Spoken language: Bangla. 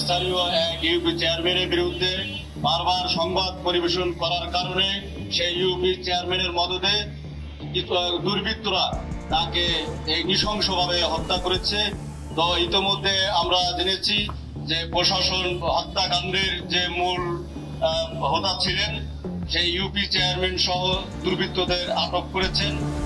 স্থানীয় এক ইউপি চেয়ারম্যানের বিরুদ্ধে বারবার সংবাদ পরিবেশন করার কারণে সেই ইউপি চেয়ারম্যানের মদদে দুর্বৃত্তরা তাকে এই নৃশংসভাবে হত্যা করেছে। তো ইতোমধ্যে আমরা জেনেছি যে প্রশাসন হত্যাকাণ্ডের যে মূল হোতা ছিলেন সেই ইউপি চেয়ারম্যান সহ দুর্বৃত্তদের আটক করেছেন।